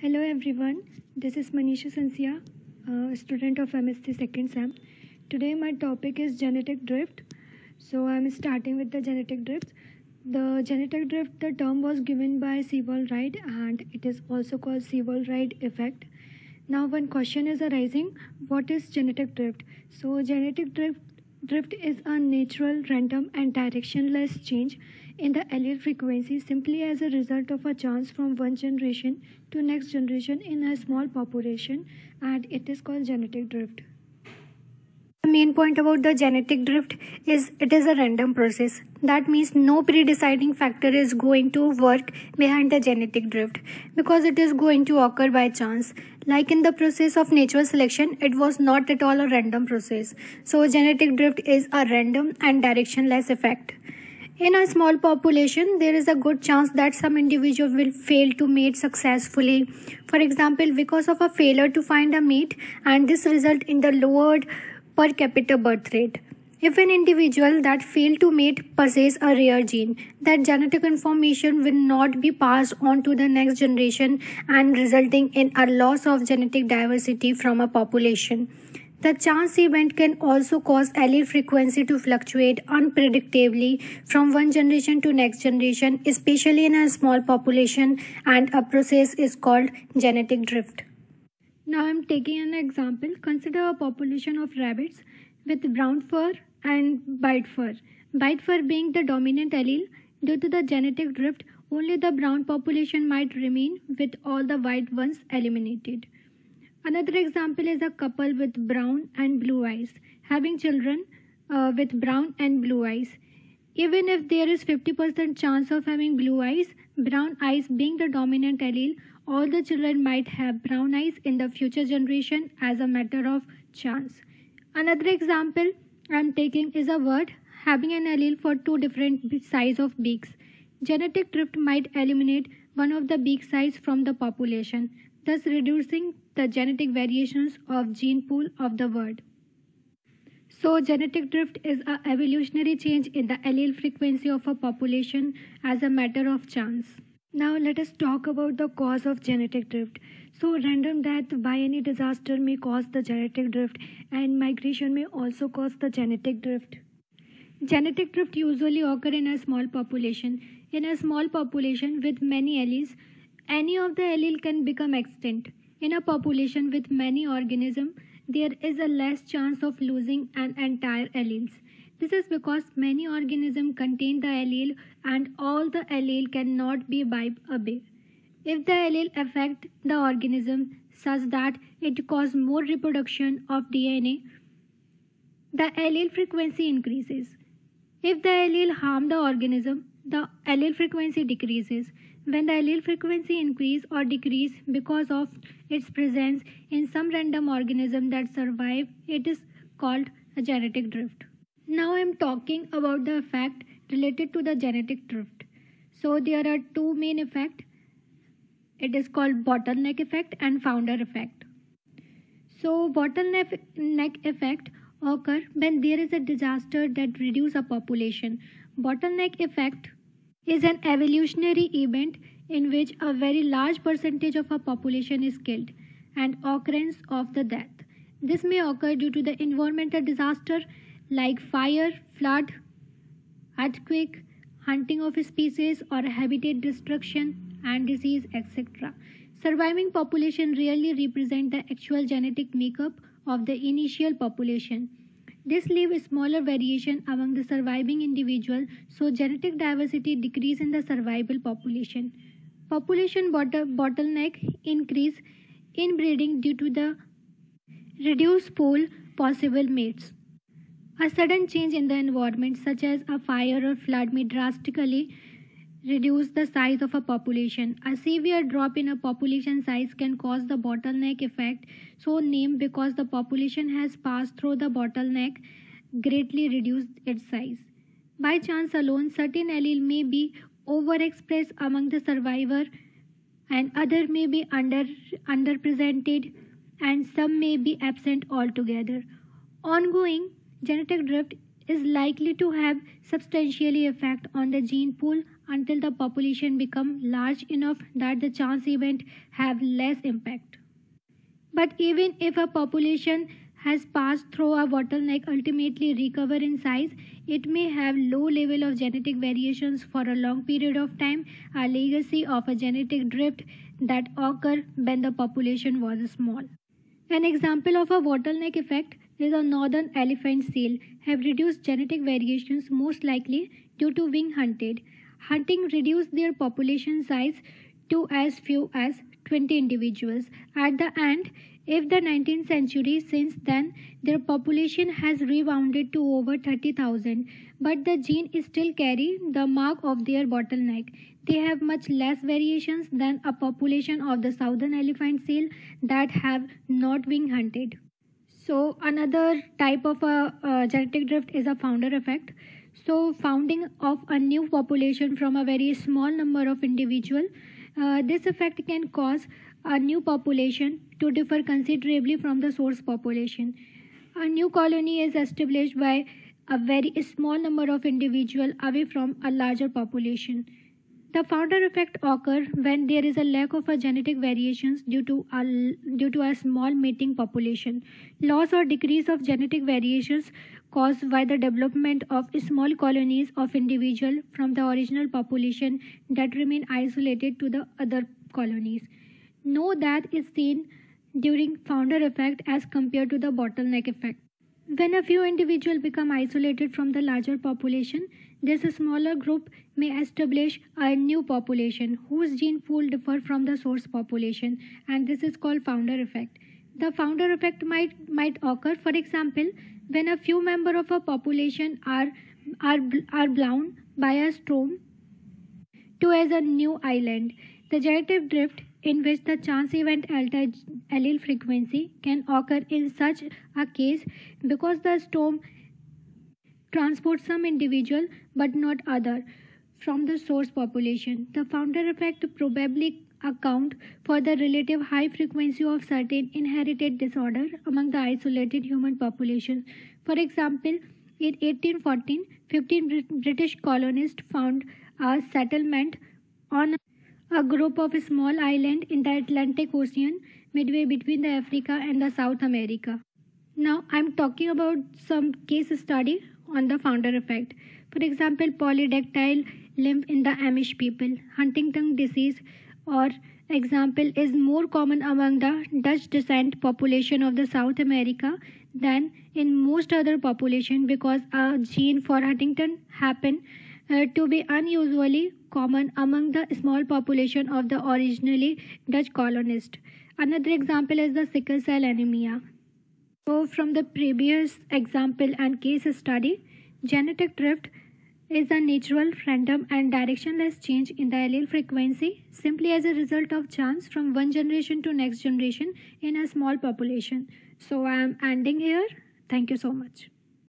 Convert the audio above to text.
Hello everyone, this is Manisha Sansia, student of MSc second sem. Today my topic is genetic drift. So I'm starting with the genetic drift. The genetic drift, the term was given by Sewall-Wright and it is also called Sewall-Wright effect. Now one question is arising, what is genetic drift? So genetic drift is a natural, random and directionless change in the allele frequency simply as a result of a chance from one generation to next generation in a small population, and it is called genetic drift. The main point about the genetic drift is it is a random process. That means no predeciding factor is going to work behind the genetic drift because it is going to occur by chance. Like in the process of natural selection, it was not at all a random process. So genetic drift is a random and directionless effect. In a small population, there is a good chance that some individual will fail to mate successfully. For example, because of a failure to find a mate, and this result in the lowered per capita birth rate. If an individual that failed to mate possesses a rare gene, that genetic information will not be passed on to the next generation and resulting in a loss of genetic diversity from a population. The chance event can also cause allele frequency to fluctuate unpredictably from one generation to next generation, especially in a small population, and a process is called genetic drift. Now I am taking an example. Consider a population of rabbits with brown fur and white fur. White fur being the dominant allele, due to the genetic drift, only the brown population might remain with all the white ones eliminated. Another example is a couple with brown and blue eyes having children with brown and blue eyes. Even if there is 50% chance of having blue eyes, brown eyes being the dominant allele, all the children might have brown eyes in the future generation as a matter of chance. Another example I am taking is a bird having an allele for two different size of beaks. Genetic drift might eliminate one of the beak size from the population, thus reducing the genetic variations of gene pool of the bird. So genetic drift is an evolutionary change in the allele frequency of a population as a matter of chance. Now let us talk about the cause of genetic drift. So random death by any disaster may cause the genetic drift, and migration may also cause the genetic drift. Genetic drift usually occur in a small population. In a small population with many alleles, any of the allele can become extinct. In a population with many organisms, there is a less chance of losing an entire alleles. This is because many organisms contain the allele and all the allele cannot be wiped away. If the allele affects the organism such that it causes more reproduction of DNA, the allele frequency increases. If the allele harm the organism, the allele frequency decreases. When the allele frequency increase or decrease because of its presence in some random organism that survive, it is called a genetic drift. Now I am talking about the effect related to the genetic drift. So there are two main effects. It is called bottleneck effect and founder effect. So bottleneck effect occur when there is a disaster that reduces a population. Bottleneck effect is an evolutionary event in which a very large percentage of a population is killed and occurrence of the death. This may occur due to the environmental disaster like fire, flood, earthquake, hunting of species or habitat destruction and disease, etc. Surviving population rarely represent the actual genetic makeup of the initial population. This leaves smaller variation among the surviving individual, so genetic diversity decrease in the survivable population. Population bottleneck increase inbreeding due to the reduced pool possible mates. A sudden change in the environment such as a fire or flood may drastically reduce the size of a population. A severe drop in a population size can cause the bottleneck effect, so named because the population has passed through the bottleneck, greatly reduced its size. By chance alone, certain allele may be overexpressed among the survivor and other may be underrepresented and some may be absent altogether. Ongoing genetic drift is likely to have substantially effect on the gene pool until the population become large enough that the chance event have less impact. But even if a population has passed through a bottleneck ultimately recover in size, it may have low level of genetic variations for a long period of time, a legacy of a genetic drift that occur when the population was small. An example of a bottleneck effect is a northern elephant seal have reduced genetic variations most likely due to being hunted. Hunting reduced their population size to as few as 20 individuals. At the end, if the 19th century, since then, their population has rebounded to over 30,000, but the gene is still carry the mark of their bottleneck. They have much less variations than a population of the southern elephant seal that have not been hunted. So another type of a genetic drift is a founder effect. So founding of a new population from a very small number of individual, this effect can cause a new population to differ considerably from the source population. A new colony is established by a very small number of individuals away from a larger population. The founder effect occurs when there is a lack of a genetic variations due to a small mating population. Loss or decrease of genetic variations caused by the development of small colonies of individual from the original population that remain isolated to the other colonies. Know that is seen during founder effect as compared to the bottleneck effect. When a few individuals become isolated from the larger population, this smaller group may establish a new population whose gene pool differ from the source population, and this is called founder effect. The founder effect might occur, for example, when a few members of a population are blown by a storm to as a new island. The genetic drift in which the chance event altered allele frequency can occur in such a case because the storm transports some individual but not other from the source population. The founder effect probably account for the relative high frequency of certain inherited disorder among the isolated human population. For example, in 1814, 15 British colonists found a settlement on a group of small islands in the Atlantic Ocean midway between the Africa and the South America. Now I'm talking about some case study on the founder effect. For example, polydactyl limp in the Amish people, Huntington disease or example is more common among the Dutch descent population of the South America than in most other population because a gene for Huntington happen to be unusually common among the small population of the originally Dutch colonists. Another example is the sickle cell anemia. So from the previous example and case study, genetic drift is a natural, random and directionless change in the allele frequency simply as a result of chance from one generation to next generation in a small population. So I am ending here. Thank you so much.